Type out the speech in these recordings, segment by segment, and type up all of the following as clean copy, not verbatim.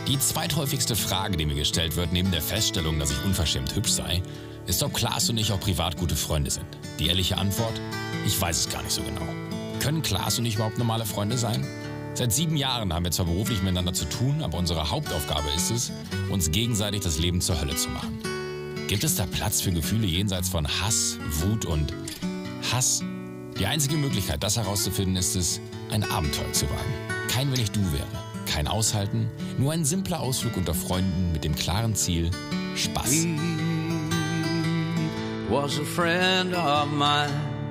Die zweithäufigste Frage, die mir gestellt wird, neben der Feststellung, dass ich unverschämt hübsch sei, ist, ob Klaas und ich auch privat gute Freunde sind. Die ehrliche Antwort? Ich weiß es gar nicht so genau. Können Klaas und ich überhaupt normale Freunde sein? Seit 7 Jahren haben wir zwar beruflich miteinander zu tun, aber unsere Hauptaufgabe ist es, uns gegenseitig das Leben zur Hölle zu machen. Gibt es da Platz für Gefühle jenseits von Hass, Wut und Hass? Die einzige Möglichkeit, das herauszufinden, ist es, ein Abenteuer zu wagen. Kein Wenn ich du wäre. Kein Aushalten, nur ein simpler Ausflug unter Freunden mit dem klaren Ziel Spaß. He was a friend of mine.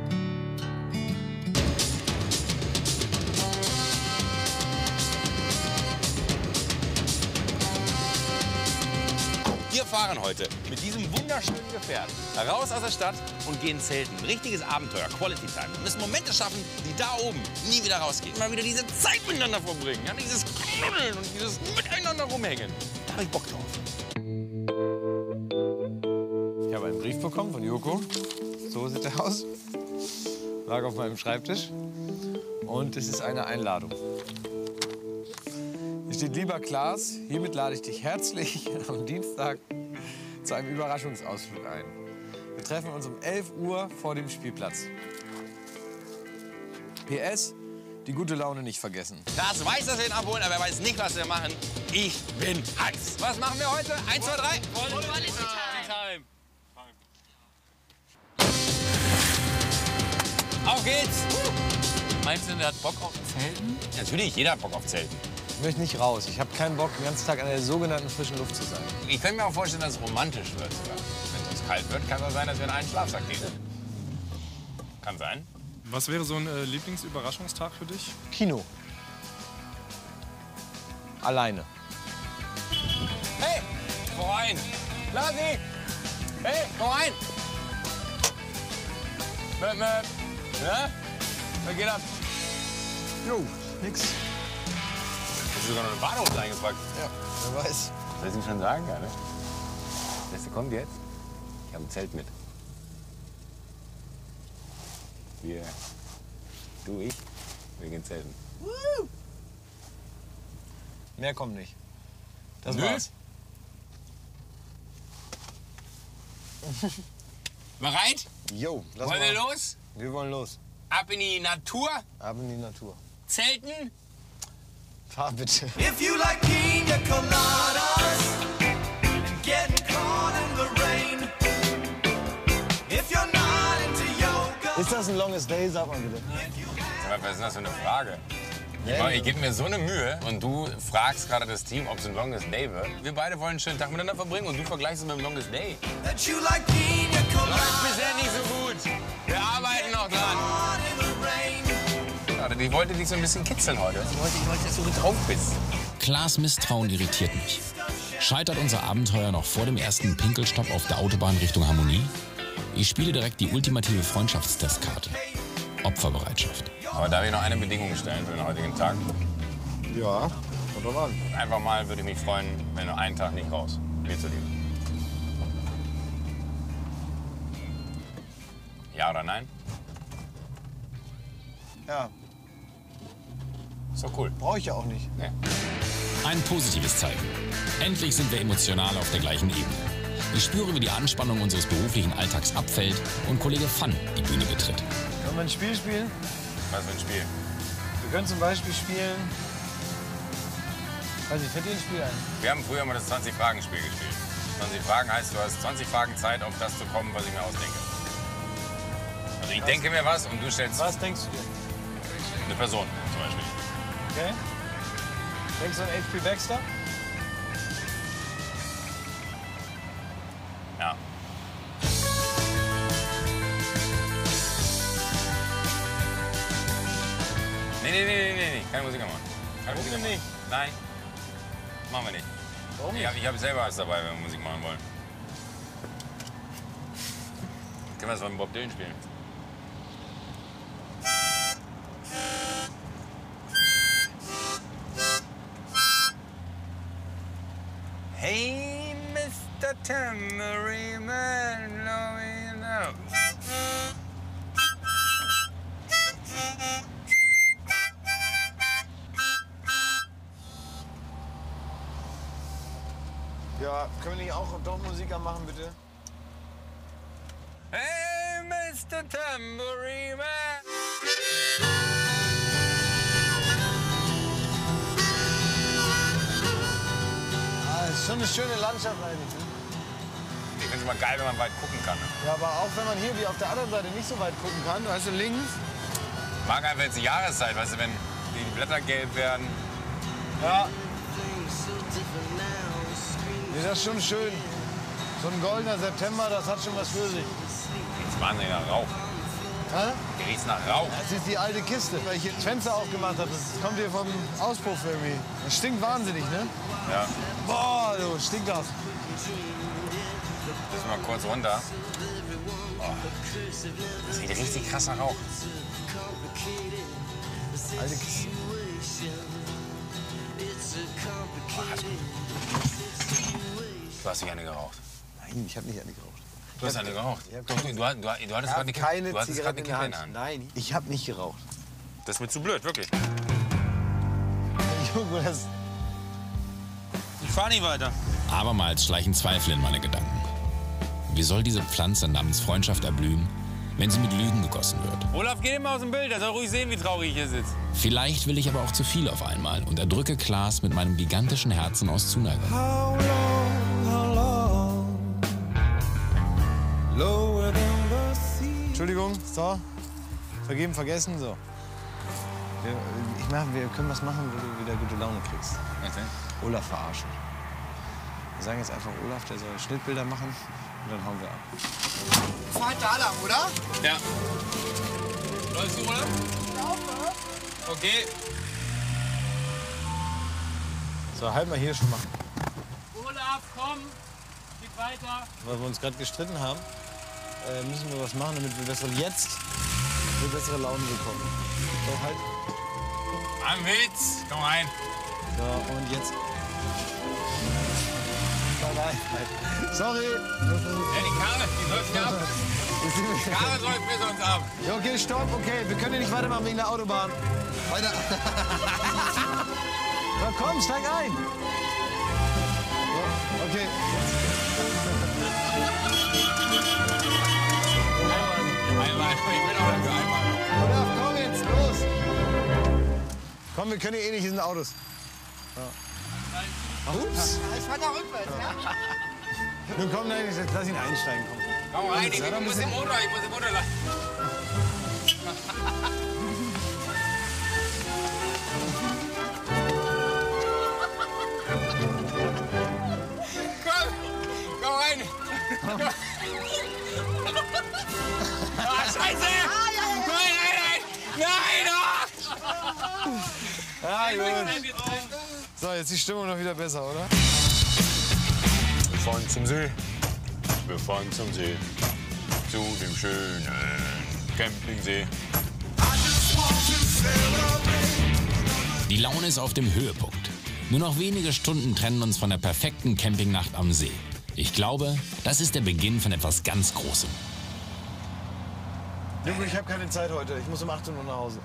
Wir fahren heute mit diesem wunderschönen Gefährt raus aus der Stadt und gehen zelten. Ein richtiges Abenteuer, Quality Time. Wir müssen Momente schaffen, die da oben nie wieder rausgehen. Mal wieder diese Zeit miteinander verbringen, ja? Dieses Knuddeln und dieses Miteinander rumhängen. Da habe ich Bock drauf. Ich habe einen Brief bekommen von Joko. So sieht er aus. Lag auf meinem Schreibtisch. Und es ist eine Einladung. Hier steht: Lieber Klaas, hiermit lade ich dich herzlich am Dienstag zu einem Überraschungsausflug ein. Wir treffen uns um 11 Uhr vor dem Spielplatz. PS, die gute Laune nicht vergessen. Klaas weiß, dass wir ihn abholen, aber er weiß nicht, was wir machen. Ich bin Hans. Was machen wir heute? 1, 2, 3. Quality Time. Auf geht's. Meinst du, der hat Bock auf Zelten? Natürlich, jeder hat Bock auf Zelten. Ich möchte nicht raus. Ich habe keinen Bock, den ganzen Tag an der sogenannten frischen Luft zu sein. Ich könnte mir auch vorstellen, dass es romantisch wird sogar. Wenn es uns kalt wird, kann es sein, dass wir in einen Schlafsack gehen. Kann sein. Was wäre so ein Lieblingsüberraschungstag für dich? Kino. Alleine. Hey, komm rein. Lasi. Hey, komm rein. Möp, möp. Ja? Was geht ab? Jo, nix. Hast du sogar noch eine Badehose eingepackt? Ja, wer weiß. Soll ich es ihm schon sagen, ja, ne? Das Beste kommt jetzt. Ich habe ein Zelt mit. Wir, du, ich, wir gehen zelten. Mehr kommt nicht. Das Nö. war's. Bereit? Jo, lass Wollen mal. wir los? Wir wollen los. Ab in die Natur? Ab in die Natur. Zelten? Fahr bitte. If you like pina coladas and getting caught in the rain, if you're not into yoga. Ist das ein Longest Day? Sag mal bitte. Sag mal, was ist das für eine Frage? Nee. Ich gebe mir so eine Mühe und du fragst gerade das Team, ob es ein Longest Day wird. Wir beide wollen einen schönen Tag miteinander verbringen und du vergleichst es mit dem Longest Day. That you like pina coladas Läuft bisher nicht so gut. Wir arbeiten noch dran. in the rain. Ja, ich wollte dich so ein bisschen kitzeln heute. Ich wollte, dass du gut drauf bist. Klaas' Misstrauen irritiert mich. Scheitert unser Abenteuer noch vor dem ersten Pinkelstopp auf der Autobahn Richtung Harmonie? Ich spiele direkt die ultimative Freundschaftstestkarte. Opferbereitschaft. Aber darf ich noch eine Bedingung stellen für den heutigen Tag? Ja, kommt drauf an. Einfach mal würde ich mich freuen, wenn du einen Tag nicht raus. Mir zuliebe. Ja oder nein? Ja, Ist doch cool. brauche ich ja auch nicht. Nee. Ein positives Zeichen. Endlich sind wir emotional auf der gleichen Ebene. Ich spüre, wie die Anspannung unseres beruflichen Alltags abfällt und Kollege Fan die Bühne betritt. Wollen wir ein Spiel spielen? Was für ein Spiel. Wir können zum Beispiel spielen. Weiß ich, fällt dir ein Spiel ein? Wir haben früher mal das 20-Fragen-Spiel gespielt. 20 Fragen heißt, du hast 20 Fragen Zeit, auf das zu kommen, was ich mir ausdenke. Also ich denke mir was und du stellst Was denkst du dir? eine Person zum Beispiel. Okay? Denkst du an H.P. Baxter? Ja. Nee. Keine Musik machen. Keine Musik machen. nicht? Nein. Machen wir nicht. Warum nicht? Ich hab selber was dabei, wenn wir Musik machen wollen. Können wir das von Bob Dylan spielen? Hey, Mr. Tambourine Man, blowing up. Ja, können wir nicht auch doch Musik anmachen, bitte? Hey, Mr. Tambourine Man. Ah, ist schon eine schöne Landschaft eigentlich. Ne? Ich finde es immer geil, wenn man weit gucken kann. Ja, aber auch wenn man hier wie auf der anderen Seite nicht so weit gucken kann, weißt du, links. Ich mag einfach jetzt die Jahreszeit, weißt du, wenn die Blätter gelb werden. Ja. Nee, das ist schon schön. So ein goldener September, das hat schon was für sich. Jetzt wahnsinnig nach Rauch. Hä? Hier riecht's nach Rauch. Das ist die alte Kiste, weil ich hier das Fenster aufgemacht habe. Das kommt hier vom Auspuff irgendwie. Das stinkt wahnsinnig, ne? Ja. Boah, du, stinkt das. Müssen wir mal kurz runter. Oh. Das riecht richtig krass nach Rauch. Alte Kiste. Du hast dich eine geraucht. Nein, ich habe nicht eine geraucht. Du hast eine geraucht. hab Doch, du hattest gerade eine keine du hattest gerade Zigarette eine in der Kippe in der Hand. Hand. Nein, ich habe nicht geraucht. Das ist mir zu blöd, wirklich. Junge, das... Ich fahr nicht weiter. Abermals schleichen Zweifel in meine Gedanken. Wie soll diese Pflanze namens Freundschaft erblühen, wenn sie mit Lügen gegossen wird? Olaf, geh mal aus dem Bild. Er soll ruhig sehen, wie traurig ich hier sitze. Vielleicht will ich aber auch zu viel auf einmal und erdrücke Klaas mit meinem gigantischen Herzen aus Zuneigung. How long, lower than the sea. Entschuldigung, so. Vergeben, vergessen, so. Wir können was machen, wo du wieder gute Laune kriegst. Olaf verarschen. Wir sagen jetzt einfach Olaf, der soll Schnittbilder machen und dann hauen wir ab. Fahrt da lang, oder? Ja. Läufst du, Olaf? Okay. So, halt mal hier schon mal. Olaf, komm! Geht weiter! Weil wir uns gerade gestritten haben, müssen wir was machen, damit wir bessere Laune bekommen. So, halt. Ein Witz. Komm rein. So, und jetzt. Nein. Sorry. Ja, die Karre, die läuft ja ab. Die Karre läuft für uns ab. Ja, okay, stopp, okay. Wir können hier nicht weitermachen wegen der Autobahn. Weiter. Na komm, steig ein. So, okay. Einmal, ich bin auch dafür einmal. Olaf, komm jetzt, los. Komm, wir können hier eh nicht in den Autos. Ja. Ups. Ich fahr da rückwärts, ja? Nun komm, nein, lass ihn einsteigen. Komm. Komm rein, ich muss den Motor lassen. Komm rein. Ah, Scheiße! Nein! Ja, gut. So, jetzt die Stimmung noch wieder besser, oder? Wir fahren zum See. Wir fahren zum See. Zu dem schönen Campingsee. Die Laune ist auf dem Höhepunkt. Nur noch wenige Stunden trennen uns von der perfekten Campingnacht am See. Ich glaube, das ist der Beginn von etwas ganz Großem. Junge, ich habe keine Zeit heute. Ich muss um 18 Uhr nach Hause.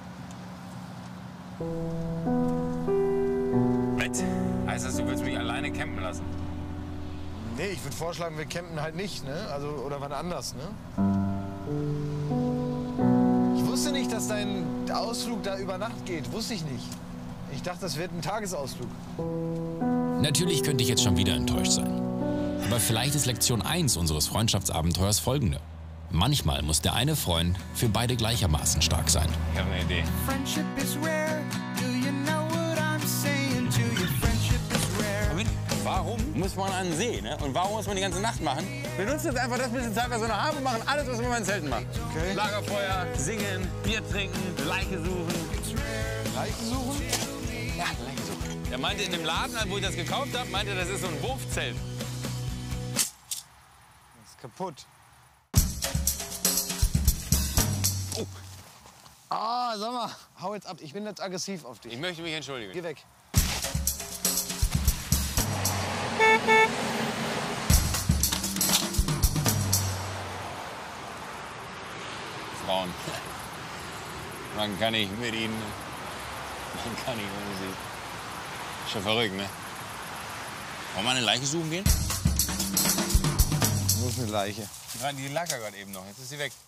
Heißt das, du willst mich alleine campen lassen? Nee, ich würde vorschlagen, wir campen halt nicht, ne? Also, oder wann anders, ne? Ich wusste nicht, dass dein Ausflug da über Nacht geht. Wusste ich nicht. Ich dachte, das wird ein Tagesausflug. Natürlich könnte ich jetzt schon wieder enttäuscht sein. Aber vielleicht ist Lektion 1 unseres Freundschaftsabenteuers folgende. Manchmal muss der eine Freund für beide gleichermaßen stark sein. Ich habe eine Idee. Friendship is rare. Do you know what I'm saying to you? Friendship is rare. Warum muss man an den See, ne? Und warum muss man die ganze Nacht machen? Wir nutzen jetzt einfach das bisschen Zeit, was wir noch haben, und machen alles, was wir in Zelten machen. Okay. Lagerfeuer, singen, Bier trinken, Leiche suchen. Leichen suchen? Ja, Leiche suchen. Er meinte in dem Laden, wo ich das gekauft habe, meinte, das ist so ein Wurfzelt. Das ist kaputt. Oh. Ah, sag mal, hau jetzt ab. Ich bin jetzt aggressiv auf dich. Ich möchte mich entschuldigen. Geh weg. Frauen. Man kann nicht mit ihnen. Man kann nicht ohne sie. Schon verrückt, ne? Wollen wir eine Leiche suchen gehen? Wo ist eine Leiche? Die lag ja gerade eben noch, jetzt ist sie weg.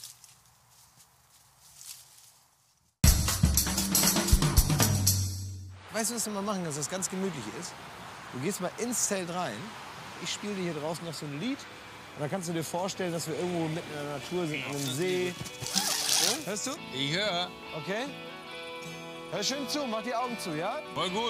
Weißt du, was wir mal machen, dass das ganz gemütlich ist? Du gehst mal ins Zelt rein. Ich spiele dir hier draußen noch so ein Lied. Und dann kannst du dir vorstellen, dass wir irgendwo mitten in der Natur sind, an einem See. Ja? Hörst du? Ich höre. Okay. Hör schön zu, mach die Augen zu, ja? Voll gut.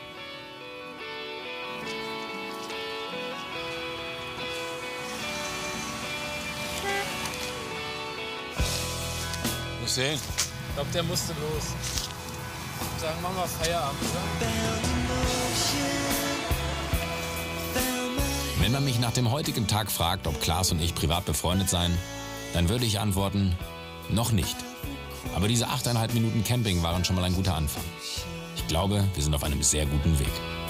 Muss hin. Ich glaube, der musste los. Sagen wir mal Feierabend, oder? Wenn man mich nach dem heutigen Tag fragt, ob Klaas und ich privat befreundet seien, dann würde ich antworten, noch nicht. Aber diese 8,5 Minuten Camping waren schon mal ein guter Anfang. Ich glaube, wir sind auf einem sehr guten Weg.